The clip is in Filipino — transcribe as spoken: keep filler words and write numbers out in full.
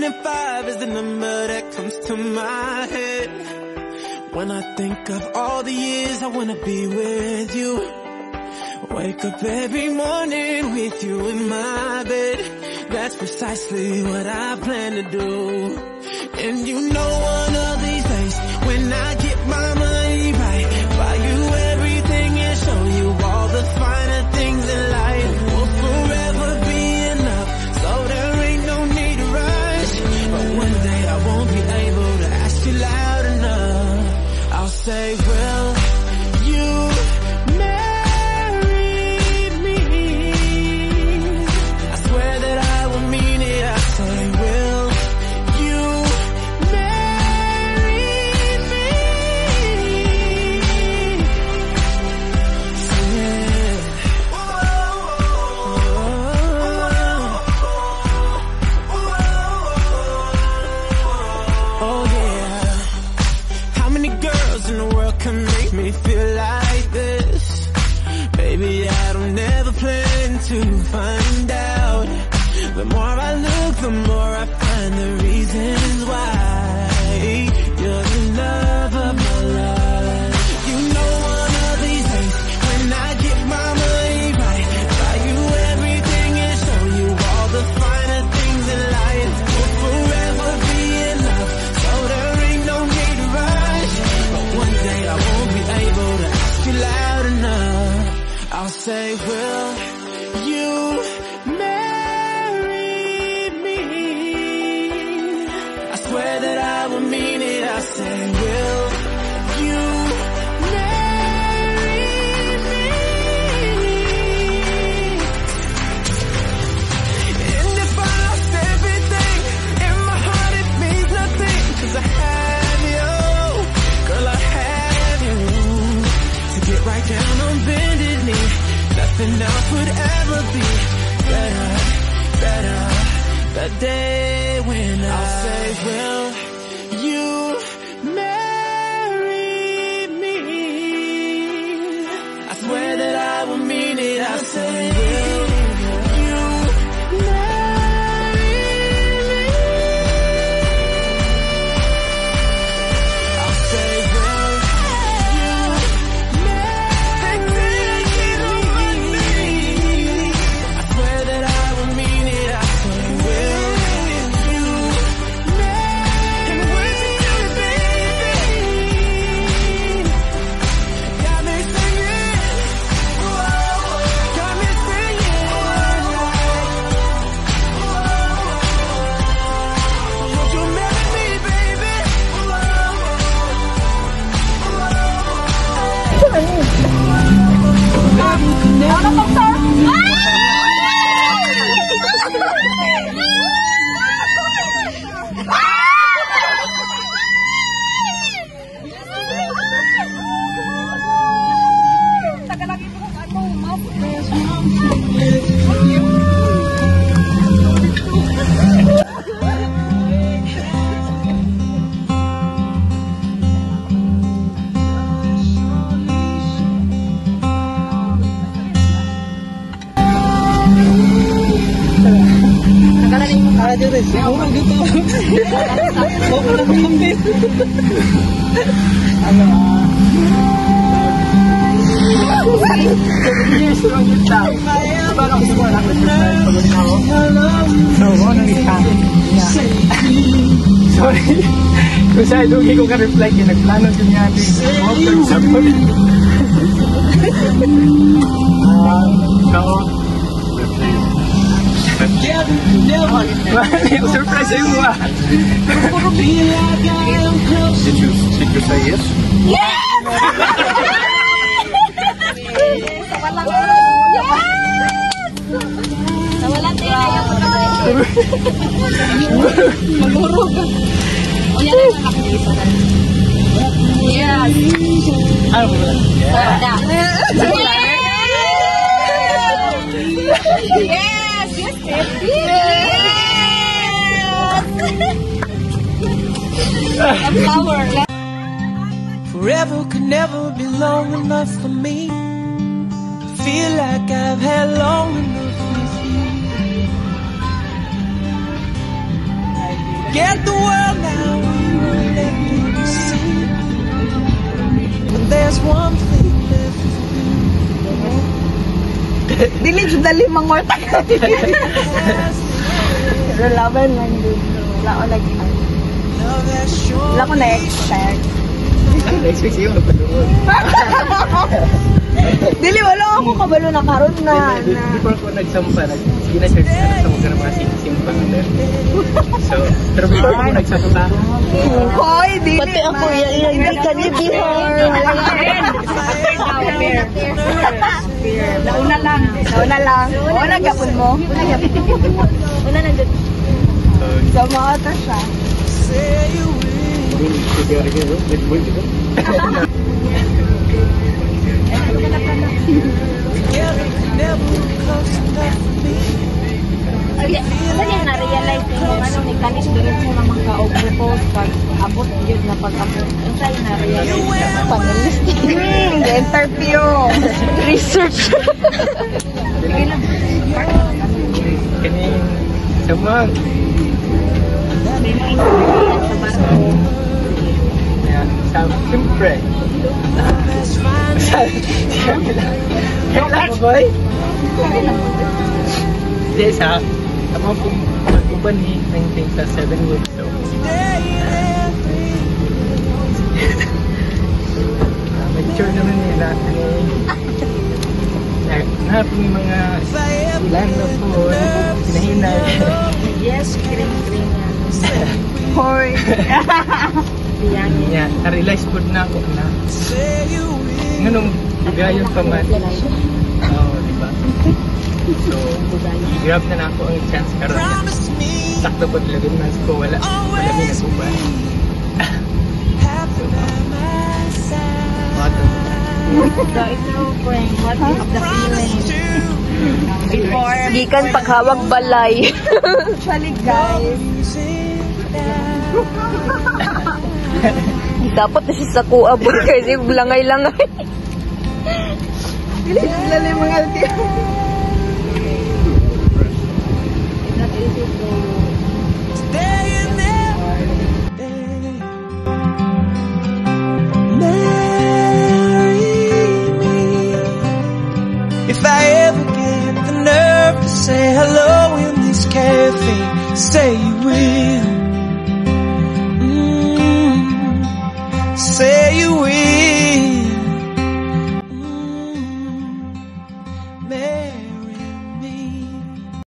and five is the number that comes to my head when I think of all the years I wanna be with you. Wake up every morning with you in my bed. That's precisely what I plan to do. And you know one of these days, when I get my money right, buy you everything and show you all the finer things in life. Will forever be enough, so there ain't no need to rush. But one day I won't be able to ask you loud enough. I'll say, will you marry me? I swear that I will mean it. I say, will you marry me? Yeah. Oh yeah. How many girls in the world can make me feel like this? Baby, I don't ever plan to find out. The more I look, the more I find the reasons why you're the love of my life. You know one of these days, when I get my money right, buy you everything and show you all the finer things in life. Will forever be enough, so there ain't no need to rush. But one day I won't be able to ask you loud enough. I'll say, will you marry me? I swear that I will mean it. I say, will you marry me? And if I lost everything, in my heart it means nothing, 'cause I have you, girl, I have you. To get right down on bended knee, nothing else would ever be better, better. The day when I'll say, will you marry me? I swear that I will mean it. I say, will you marry me? I'll say, will you marry me? I swear that I will mean it. I say, will you marry me, baby? Got me singing, got me singing. Would you marry me, baby? Siguro dito. Boko na kumambit. Ano ah. Years lang yung tao. Parang gusto ko lang yung style pag ulit ako. So, ano yung tao? Sorry. Kung sa'yo, dugi ko ka-reflect yung nagplano din nga din. For example. So, surprise sa'yo mo ah. Did you, did you say yes? Yes! Nawalan tayo na yung pagkakalit. Magurog. O yan ang nakakita na. Yes! Ano mo ba? Yes! Yes! Yes! A flower. Forever could never be long enough for me. Feel like I've had long enough with you. Forget the world now, we won't let me see. But there's one thing left for you. Dili jud dali mangorta. Pero laban lang din. Wala ko like Love has shown wala ko na-expect. Na-expect siya yung napanood. Dili, wala ako kabalo na karon na. na. Before ko nagsampa, gina-search na nagsampa ka ng mga sim-simpa. So, pero before ko nagsampa, Hoy, dili. Pati ako, yan ka niya before. Nauna lang. Nauna lang. O, nagapon mo. Una na dyan. So, mga ito siya. sigara ka, Red Bull, di ba? Okay, kasi na-realize ko yung ano, mekanis direct mo naman ka-overpost pag abot yun na pag-abot. Ang sa'yo na-realize ka. Panelist. Hmm, interview. Research. Kaning samang. May mga interview sa barko. Yan, sa siyempre. Kailan mo, boy? Hindi, sa ako kung mag-uban ni maintain sa seven weeks. So, uh, mature naman nila. Na po yung mga ilan na po, hinahinay. Yes, green-green yan. Hoy. Yan. Yeah, na-realize po na ako na nganong gayon pa man. Oo, oh, diba? So, i-grab na na ako ang chance karon na sakto po talaga mas ko wala wala may nasuba. So, ikaw, friend, what is the feeling? Before, Gikan paghawag balay. Actually, guys. Dapat na si Saku abot kasi langay-langay. Dili, lalo yung mga altio. it's not easy to If I ever get the nerve to say hello in this cafe, say you will. Mm, say you will. Mm, man.